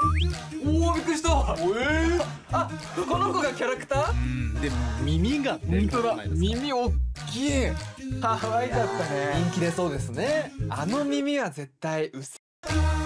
おお、びっくりした。あ、この子がキャラクター？ で耳が本当だ、耳おっきい。可愛かったね。 人気出そうですね。 あの耳は絶対うっ